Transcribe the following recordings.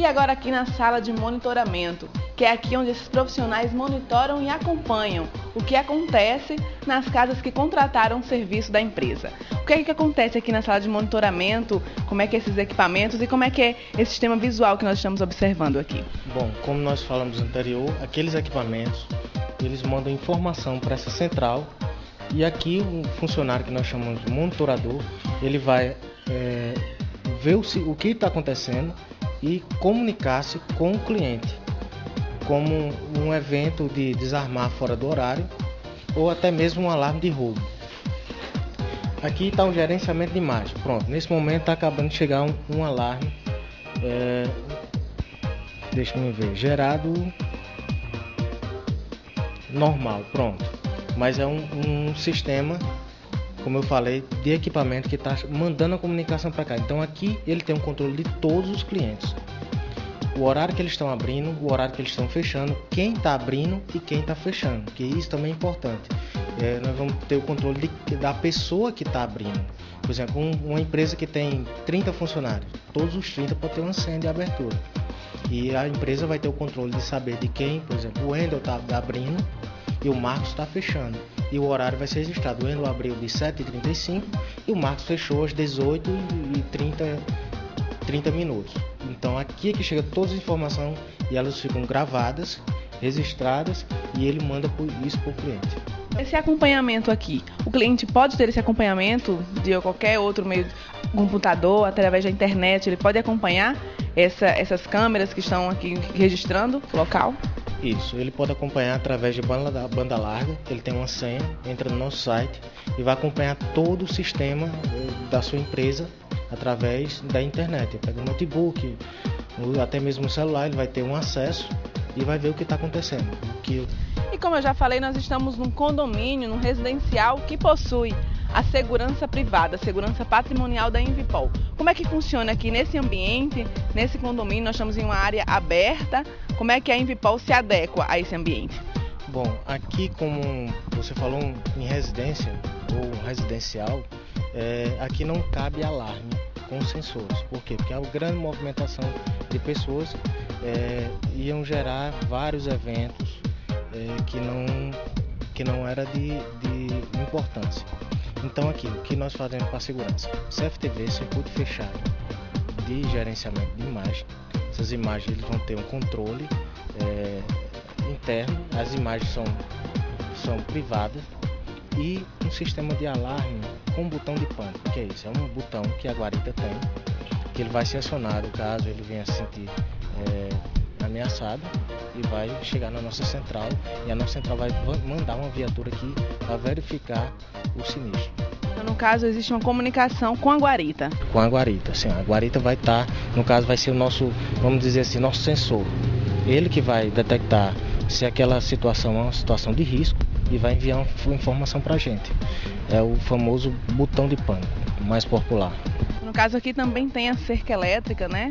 agora aqui na sala de monitoramento, que é aqui onde esses profissionais monitoram e acompanham o que acontece nas casas que contrataram o serviço da empresa. O que é que acontece aqui na sala de monitoramento, como é que é esses equipamentos e como é que é esse sistema visual que nós estamos observando aqui? Bom, como nós falamos anterior, aqueles equipamentos, eles mandam informação para essa central e aqui um funcionário que nós chamamos de monitorador, ele vai ver o que está acontecendo e comunicar-se com o cliente, como um evento de desarmar fora do horário ou até mesmo um alarme de roubo. Aqui está o gerenciamento de imagem. Pronto, nesse momento está acabando de chegar um alarme, deixa-me ver, gerado normal, pronto. Mas é um sistema, como eu falei, de equipamento que está mandando a comunicação para cá. Então aqui ele tem um controle de todos os clientes. O horário que eles estão abrindo, o horário que eles estão fechando, quem está abrindo e quem está fechando, que isso também é importante. Nós vamos ter o controle da pessoa que está abrindo. Por exemplo, uma empresa que tem 30 funcionários, todos os 30 podem ter uma senha de abertura. E a empresa vai ter o controle de saber de quem, por exemplo, o Wendel está abrindo e o Marcos está fechando. E o horário vai ser registrado. O Wendel abriu de 7h35 e o Marcos fechou às 18h30. Então aqui é que chega todas as informações e elas ficam gravadas, registradas e ele manda isso para o cliente. Esse acompanhamento aqui, o cliente pode ter esse acompanhamento de qualquer outro meio, computador, através da internet, ele pode acompanhar essas câmeras que estão aqui registrando o local? Isso, ele pode acompanhar através de banda larga, ele tem uma senha, entra no nosso site e vai acompanhar todo o sistema da sua empresa através da internet. Ele pega o notebook, até mesmo o celular, ele vai ter um acesso e vai ver o que está acontecendo. E como eu já falei, nós estamos num condomínio, num residencial que possui a segurança privada, a segurança patrimonial da Invipol. Como é que funciona aqui nesse ambiente, nesse condomínio? Nós estamos em uma área aberta. Como é que a Invipol se adequa a esse ambiente? Bom, aqui como você falou em residência ou residencial, aqui não cabe alarme com sensores. Por quê? Porque a grande movimentação de pessoas iam gerar vários eventos que não era de importância. Então aqui, o que nós fazemos para a segurança? CFTV, circuito fechado de gerenciamento de imagem. Essas imagens eles vão ter um controle interno, as imagens são privadas e um sistema de alarme com botão de pânico. O que é isso? É um botão que a guarita tem, que ele vai ser acionado caso ele venha se sentir ameaçado e vai chegar na nossa central e a nossa central vai mandar uma viatura aqui para verificar o sinistro. Então, no caso, existe uma comunicação com a guarita? Com a guarita, sim. A guarita vai estar, no caso, vai ser o nosso, vamos dizer assim, nosso sensor. Ele que vai detectar se aquela situação é uma situação de risco e vai enviar uma informação para a gente. É o famoso botão de pânico, mais popular. No caso aqui também tem a cerca elétrica, né?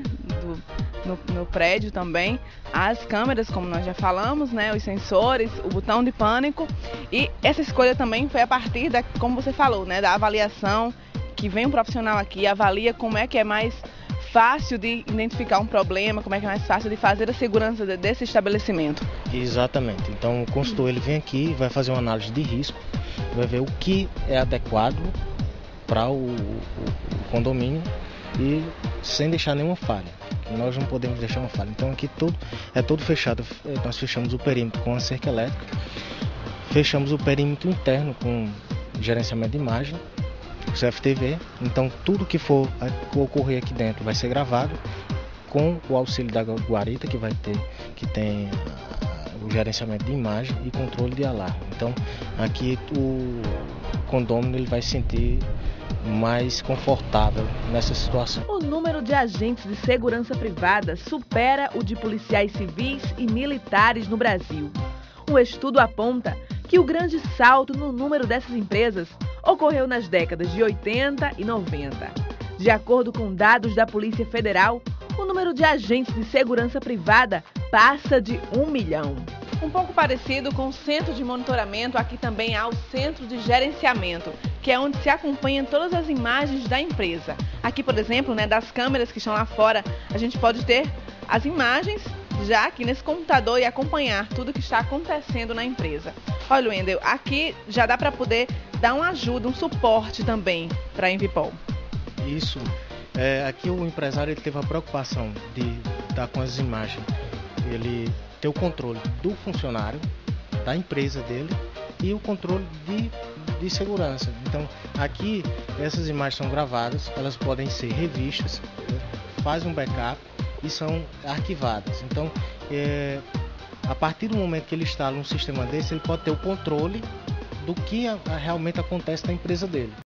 No prédio também, as câmeras, como nós já falamos, né, os sensores, o botão de pânico, e essa escolha também foi a partir da, como você falou, né, da avaliação, que vem um profissional aqui, avalia como é que é mais fácil de identificar um problema, como é que é mais fácil de fazer a segurança desse estabelecimento. Exatamente, então o consultor ele vem aqui, vai fazer uma análise de risco, vai ver o que é adequado para o condomínio e sem deixar nenhuma falha. Nós não podemos deixar uma falha. Então aqui tudo é todo fechado. Nós fechamos o perímetro com a cerca elétrica, fechamos o perímetro interno com gerenciamento de imagem, CFTV. Então tudo que for ocorrer aqui dentro vai ser gravado com o auxílio da guarita que tem o gerenciamento de imagem e controle de alarme. Então aqui o condômino ele vai se sentir mais confortável nessa situação. O número de agentes de segurança privada supera o de policiais civis e militares no Brasil. Um estudo aponta que o grande salto no número dessas empresas ocorreu nas décadas de 80 e 90. De acordo com dados da Polícia Federal, o número de agentes de segurança privada passa de 1 milhão. Um pouco parecido com o centro de monitoramento, aqui também há o centro de gerenciamento, que é onde se acompanham todas as imagens da empresa. Aqui, por exemplo, das câmeras que estão lá fora, a gente pode ter as imagens já aqui nesse computador e acompanhar tudo que está acontecendo na empresa. Olha, Wendel, aqui já dá para poder dar uma ajuda, um suporte também para a Envipol. Isso. Aqui o empresário ele teve a preocupação de estar com as imagens, ele ter o controle do funcionário, da empresa dele e o controle de segurança. Então aqui essas imagens são gravadas, elas podem ser revistas, faz um backup e são arquivadas. Então a partir do momento que ele instala um sistema desse, ele pode ter o controle do que realmente acontece na empresa dele.